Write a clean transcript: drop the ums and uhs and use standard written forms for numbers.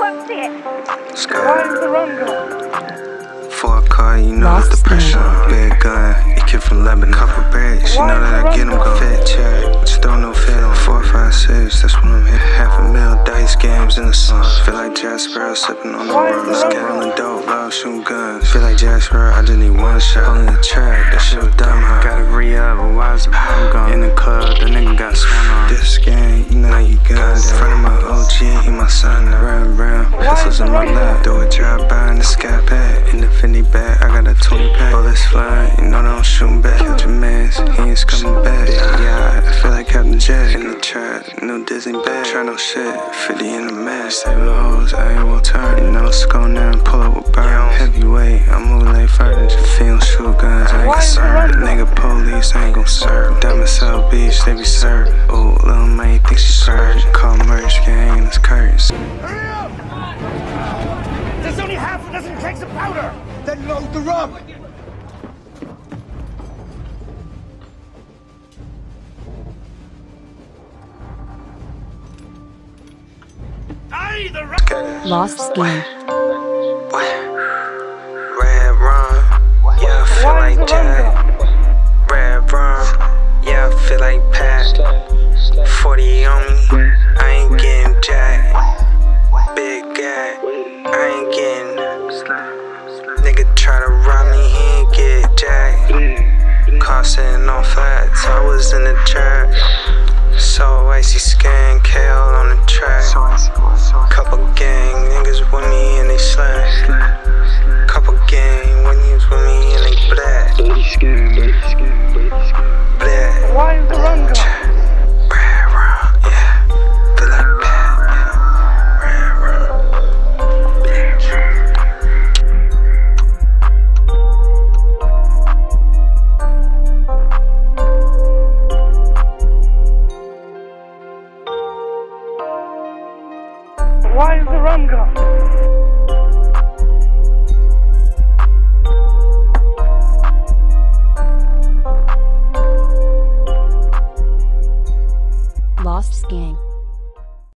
won't see it. Why is the run gone? For a car, you know that the pressure. Big gun, you kid from Lebanon. Couple bricks, you know that I get them gone. Fat check, just throw no fit on. 4, 5, 6, that's when I'm hitting. $500,000 dice games in the sun. Feel like Jack Sparrow sipping on the road. Let's get rolling dope, love shooting guns. Feel like Jack Sparrow, I just need one shot. On the track, that shit was dumb hot. Gotta re-up, but why is the bomb gone? In the club, the nigga got swung on. This game, you know you got it. In front of my OG, he my son now. Round, pistols in my lap. Do a drive-by in the sky pad. In the 50 bag, I got a 20 pack. Bullets flying, you know they don't shoot back. Catch a mans, he ain't coming back. Yeah, I feel like Captain Jack. In the trap, no Disney bag. Try no shit, 50 in the mask. Saving hoes, I ain't won't turn. You know, let's go now and pull up with burn. Heavyweight, I'm moving like furniture. If he don't shoot guns, I ain't concerned. Nigga police, I ain't gon' serve. Diamond South Beach, they be served. Oh, little man, think she served. Call merch gang, it's curtains. Hurry up! There's only half a dozen kegs of powder! Then load the rum! Aye, the rum! Lost Scvng. Red rum, yeah, I feel like Jack. Red rum, yeah, I feel like Pat. 40 on me, I ain't getting jack. Big guy, I ain't getting. Nigga try to rob me, he ain't get jack. Car sitting on flats, I was in the trap. So icy skin, kale on the track. Couple gang niggas with me and they slack. Couple gang niggas with me and they black. Black. Why is the run gone? Red rum, yeah. Feel like that. Red rum. Why is the run gone?